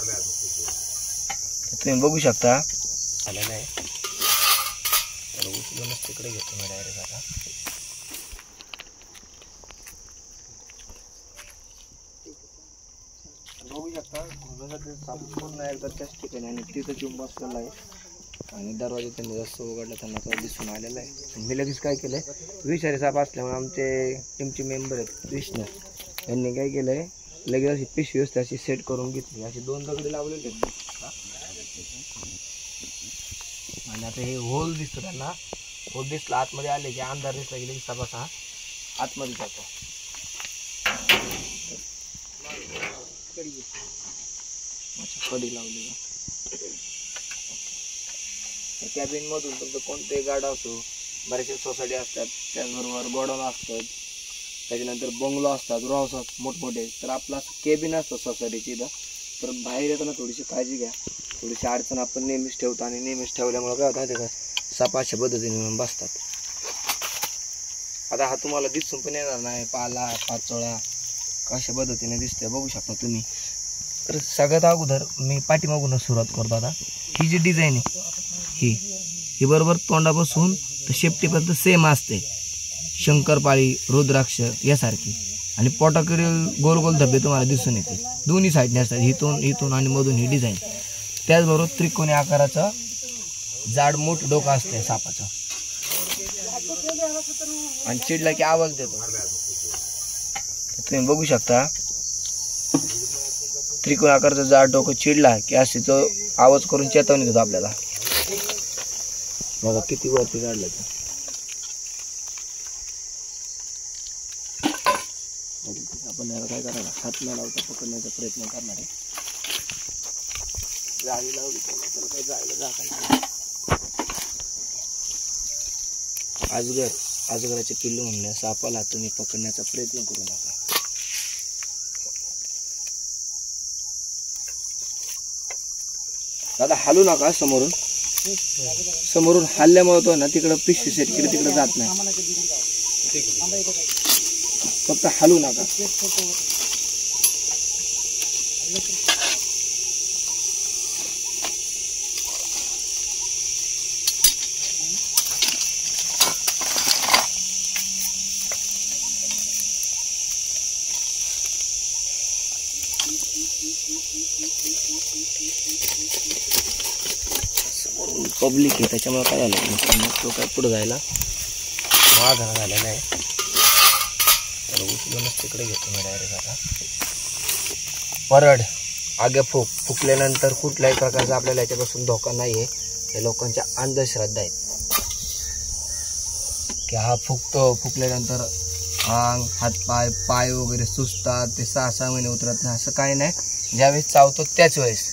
तुम्ही बघू शकता आलेला आहे. तर उचलूनच तिकडे घेतो मी डायरेक्ट. आता बघू शकता पूर्ण एकदा त्याच ठिकाणी आणि तिथं चिंब बसलेला आहे आणि दरवाजा त्यांनी जास्त उघडला त्यांना तो दिसून आलेला आहे. मी लगेच काय केलंय, विषारी साप असल्यामुळे आमचे टीमचे मेंबर आहेत विष्णू यांनी काय केलंय, लगेच अशी पिशवी असते अशी सेट करून घेतली. अशी 2 दगडी लावलेले आहेत आणि आता हे होल दिसतं त्यांना. होल दिसला आतमध्ये आले की अंधार दिसला की लगेच साप असा आतमध्ये जातो. कडी लावली कॅबिन मधून तुमचं कोणते गाडा असो, बरेचसे सोसायटी असतात, त्याचबरोबर गोडाऊन असतात, त्याच्यानंतर बंगलो असतात, रो हाऊस मोठमोठे. तर आपला केबिन असतं सोसायटीची इथं. तर बाहेर येताना थोडीशी काळजी घ्या. थोडीशी अडचण आपण नेहमीच ठेवतो आणि नेहमीच ठेवल्यामुळे काय होतं माहिती का, साप अशा पद्धतीने बसतात. आता हा तुम्हाला दिसून पण येणार नाही पाला पाचोळा कशा पद्धतीने दिसते बघू शकता तुम्ही. तर सगळ्यात अगोदर मी पाठीमागूनच सुरुवात करतो. आता ही जी डिझाईन आहे ही बरोबर तोंडापासून तर शेपटीपर्यंत सेम असते, शंकरपाळी रुद्राक्ष यासारखी. आणि पोटाकडील गोल गोल धब्बे तुम्हाला दिसून येते दोन्ही साईडने असतात, इथून आणि मधून ही डिझाईन. त्याचबरोबर त्रिकोणी आकाराचं जाड मोठं डोकं असते सापाचं आणि चिडला की आवाज देतो. तुम्ही बघू शकता त्रिकोणी आकाराचं जाड डोकं चिडला की असे तो आवाज करून चेतावणी देतो आपल्याला. बघा किती वरती काढलं तर. आपण याला काय करायला हात न लावता पकडण्याचा प्रयत्न करणार आहे. जाळी लावली त्याला काही जायला जागा नाही. अजगराचे पिल्लू म्हणल्या सापाला तुम्ही पकडण्याचा प्रयत्न करू नका. दादा हलू नका. समोरून हल्ल्यामुळे तो ना तिकडं पिशवी सेट केली तिकडे जात नाही. फक्त हलू नका. पब्लिक आहे त्याच्यामुळे काय झालं तो काय पुढे जायला वाघ झालेला आहे. तर उचलूनच तिकडे घेतो मी डायरेक्ट. आता परड आगे फुकल्यानंतर कुठल्याही प्रकारचा आपल्याला याच्यापासून धोका नाही आहे. हे लोकांच्या अंधश्रद्धा आहेत की हा फुकल्यानंतर अंग हातपाय पाय वगैरे सुजतात, ते 6-6 महिने उतरत नाही. असं काही नाही. ज्यावेळेस चावतो त्याच वेळेस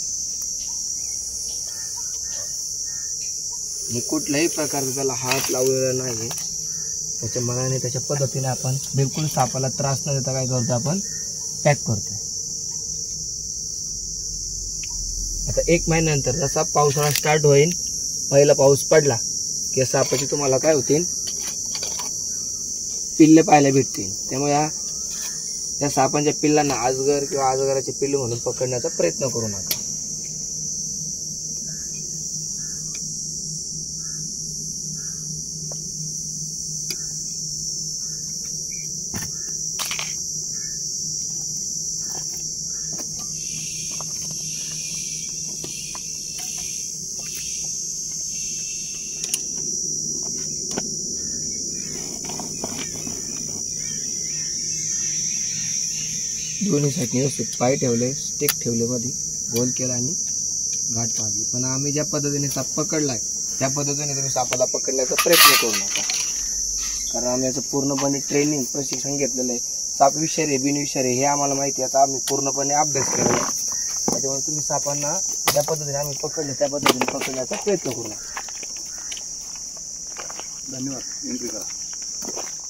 कुठल्याही प्रकारचा त्याला हात लावलेला नाही. त्याच्या मनाने त्याच्या पद्धतीने आपण बिलकुल सापाला त्रास न देता काय करतो, आपण पॅक करतोय. आता 1 महिन्यानंतर जसा पावसाळा स्टार्ट होईल, पहिला पाऊस पडला की सापाची तुम्हाला काय होतील, पिल्ले पाहायला भेटतील. त्यामुळे या सापांच्या पिल्लांना अजगर किंवा अजगराचे पिल्लू म्हणून पकडण्याचा प्रयत्न करू नका. दोन्ही साईडने व्यवस्थित पाय ठेवले, स्टिक ठेवले, मध्ये गोल केला आणि गाठ पाडली. पण आम्ही ज्या पद्धतीने साप पकडलाय त्या पद्धतीने तुम्ही सापाला पकडण्याचा प्रयत्न करू नका. कारण आम्ही याचं पूर्णपणे ट्रेनिंग प्रशिक्षण घेतलेलं आहे. साप विषारी बिनविषारी हे आम्हाला माहिती आहे. आता आम्ही पूर्णपणे अभ्यास केलेला आहे. त्याच्यामुळे तुम्ही सापांना ज्या पद्धतीने आम्ही पकडले त्या पद्धतीने पकडण्याचा प्रयत्न करू नका. धन्यवाद.